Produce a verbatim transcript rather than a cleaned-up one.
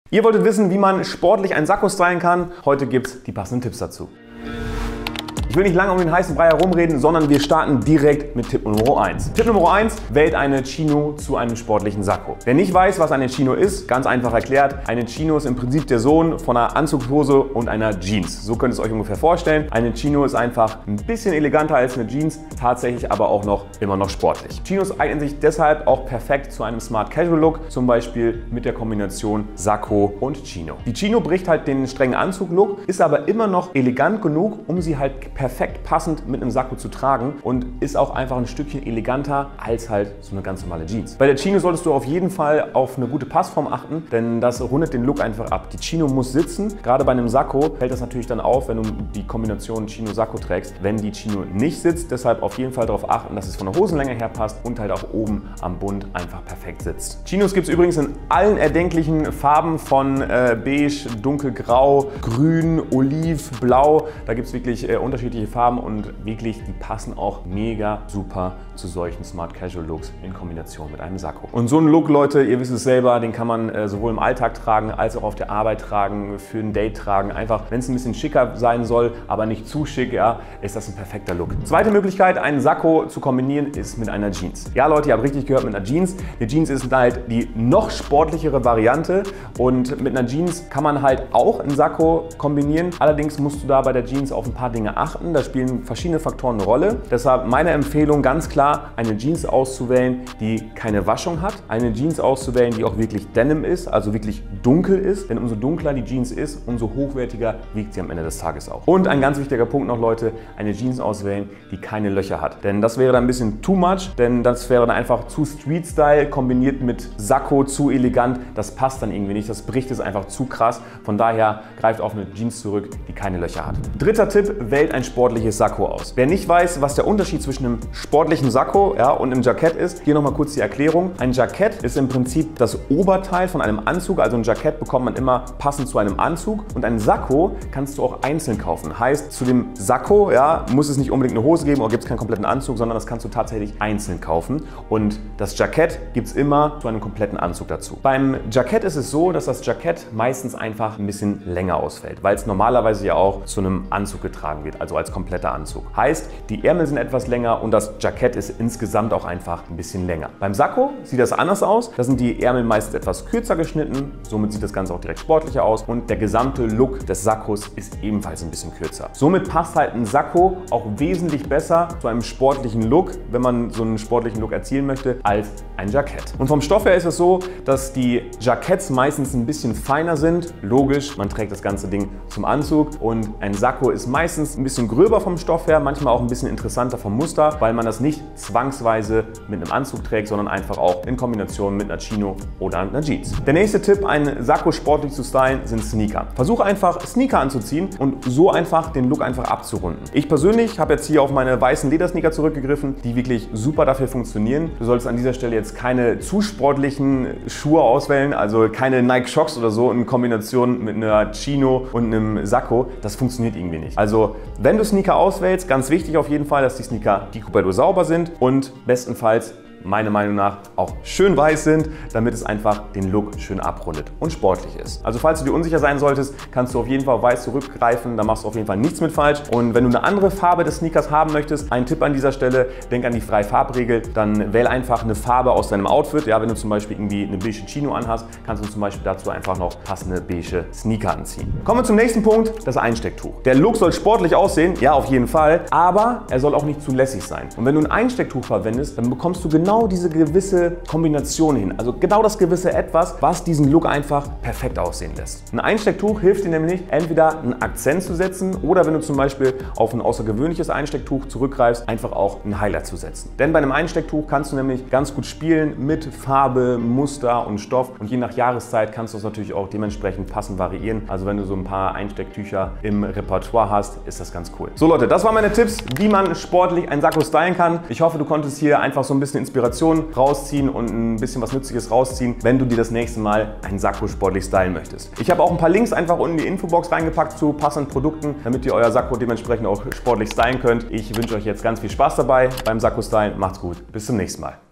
Ihr wolltet wissen, wie man sportlich einen Sakko stylen kann. Heute gibt's die passenden Tipps dazu. Ich will nicht lange um den heißen Brei herumreden, sondern wir starten direkt mit Tipp Nummer eins. Tipp Nummer eins, wählt eine Chino zu einem sportlichen Sakko. Wer nicht weiß, was eine Chino ist, ganz einfach erklärt, eine Chino ist im Prinzip der Sohn von einer Anzugshose und einer Jeans. So könnt ihr es euch ungefähr vorstellen. Eine Chino ist einfach ein bisschen eleganter als eine Jeans, tatsächlich aber auch noch immer noch sportlich. Chinos eignen sich deshalb auch perfekt zu einem Smart Casual Look, zum Beispiel mit der Kombination Sakko und Chino. Die Chino bricht halt den strengen Anzug-Look, ist aber immer noch elegant genug, um sie halt perfekt passend mit einem Sakko zu tragen und ist auch einfach ein Stückchen eleganter als halt so eine ganz normale Jeans. Bei der Chino solltest du auf jeden Fall auf eine gute Passform achten, denn das rundet den Look einfach ab. Die Chino muss sitzen. Gerade bei einem Sakko fällt das natürlich dann auf, wenn du die Kombination Chino-Sakko trägst, wenn die Chino nicht sitzt. Deshalb auf jeden Fall darauf achten, dass es von der Hosenlänge her passt und halt auch oben am Bund einfach perfekt sitzt. Chinos gibt es übrigens in allen erdenklichen Farben von äh, beige, dunkelgrau, grün, oliv, blau. Da gibt es wirklich äh, unterschiedliche Farben und wirklich, die passen auch mega super zu solchen Smart Casual Looks in Kombination mit einem Sakko. Und so einen Look, Leute, ihr wisst es selber, den kann man äh, sowohl im Alltag tragen, als auch auf der Arbeit tragen, für ein Date tragen. Einfach, wenn es ein bisschen schicker sein soll, aber nicht zu schick, ja, ist das ein perfekter Look. Zweite Möglichkeit, einen Sakko zu kombinieren, ist mit einer Jeans. Ja, Leute, ihr habt richtig gehört, mit einer Jeans. Die Jeans ist halt die noch sportlichere Variante und mit einer Jeans kann man halt auch einen Sakko kombinieren. Allerdings musst du da bei der Jeans auf ein paar Dinge achten. Da spielen verschiedene Faktoren eine Rolle. Deshalb meine Empfehlung ganz klar, eine Jeans auszuwählen, die keine Waschung hat. Eine Jeans auszuwählen, die auch wirklich Denim ist, also wirklich dunkel ist. Denn umso dunkler die Jeans ist, umso hochwertiger wiegt sie am Ende des Tages auch. Und ein ganz wichtiger Punkt noch, Leute, eine Jeans auswählen, die keine Löcher hat. Denn das wäre dann ein bisschen too much, denn das wäre dann einfach zu Street-Style kombiniert mit Sakko, zu elegant. Das passt dann irgendwie nicht, das bricht es einfach zu krass. Von daher greift auf eine Jeans zurück, die keine Löcher hat. Dritter Tipp, wählt ein sportliches Sakko aus. Wer nicht weiß, was der Unterschied zwischen einem sportlichen Sakko, ja, und einem Jackett ist, hier nochmal kurz die Erklärung. Ein Jackett ist im Prinzip das Oberteil von einem Anzug, also ein Jackett bekommt man immer passend zu einem Anzug und ein Sakko kannst du auch einzeln kaufen. Heißt, zu dem Sakko, ja, muss es nicht unbedingt eine Hose geben oder gibt es keinen kompletten Anzug, sondern das kannst du tatsächlich einzeln kaufen und das Jackett gibt es immer zu einem kompletten Anzug dazu. Beim Jackett ist es so, dass das Jackett meistens einfach ein bisschen länger ausfällt, weil es normalerweise ja auch zu einem Anzug getragen wird, also als kompletter Anzug. Heißt, die Ärmel sind etwas länger und das Jackett ist insgesamt auch einfach ein bisschen länger. Beim Sakko sieht das anders aus. Da sind die Ärmel meist etwas kürzer geschnitten, somit sieht das Ganze auch direkt sportlicher aus und der gesamte Look des Sakkos ist ebenfalls ein bisschen kürzer. Somit passt halt ein Sakko auch wesentlich besser zu einem sportlichen Look, wenn man so einen sportlichen Look erzielen möchte, als ein Jackett. Und vom Stoff her ist es so, dass die Jacketts meistens ein bisschen feiner sind. Logisch, man trägt das ganze Ding zum Anzug und ein Sakko ist meistens ein bisschen gröber vom Stoff her, manchmal auch ein bisschen interessanter vom Muster, weil man das nicht zwangsweise mit einem Anzug trägt, sondern einfach auch in Kombination mit einer Chino oder einer Jeans. Der nächste Tipp, einen Sakko sportlich zu stylen, sind Sneaker. Versuche einfach Sneaker anzuziehen und so einfach den Look einfach abzurunden. Ich persönlich habe jetzt hier auf meine weißen Ledersneaker zurückgegriffen, die wirklich super dafür funktionieren. Du solltest an dieser Stelle jetzt keine zu sportlichen Schuhe auswählen, also keine Nike Shox oder so in Kombination mit einer Chino und einem Sakko. Das funktioniert irgendwie nicht. Also wenn du Sneaker auswählst, ganz wichtig auf jeden Fall, dass die Sneaker Dicobello sauber sind und bestenfalls meiner Meinung nach auch schön weiß sind, damit es einfach den Look schön abrundet und sportlich ist. Also falls du dir unsicher sein solltest, kannst du auf jeden Fall auf weiß zurückgreifen, da machst du auf jeden Fall nichts mit falsch. Und wenn du eine andere Farbe des Sneakers haben möchtest, ein Tipp an dieser Stelle, denk an die Freie-Farbregel, dann wähl einfach eine Farbe aus deinem Outfit. Ja, wenn du zum Beispiel irgendwie eine beige Chino anhast, kannst du zum Beispiel dazu einfach noch passende beige Sneaker anziehen. Kommen wir zum nächsten Punkt, das Einstecktuch. Der Look soll sportlich aussehen, ja auf jeden Fall, aber er soll auch nicht zu lässig sein. Und wenn du ein Einstecktuch verwendest, dann bekommst du genau Genau diese gewisse Kombination hin, also genau das gewisse Etwas, was diesen Look einfach perfekt aussehen lässt. Ein Einstecktuch hilft dir nämlich, entweder einen Akzent zu setzen oder wenn du zum Beispiel auf ein außergewöhnliches Einstecktuch zurückgreifst, einfach auch ein Highlight zu setzen. Denn bei einem Einstecktuch kannst du nämlich ganz gut spielen mit Farbe, Muster und Stoff und je nach Jahreszeit kannst du es natürlich auch dementsprechend passend variieren. Also wenn du so ein paar Einstecktücher im Repertoire hast, ist das ganz cool. So Leute, das waren meine Tipps, wie man sportlich ein Sakko stylen kann. Ich hoffe, du konntest hier einfach so ein bisschen Inspiration rausziehen und ein bisschen was Nützliches rausziehen, wenn du dir das nächste Mal einen Sakko sportlich stylen möchtest. Ich habe auch ein paar Links einfach unten in die Infobox reingepackt zu passenden Produkten, damit ihr euer Sakko dementsprechend auch sportlich stylen könnt. Ich wünsche euch jetzt ganz viel Spaß dabei beim Sakko stylen. Macht's gut, bis zum nächsten Mal.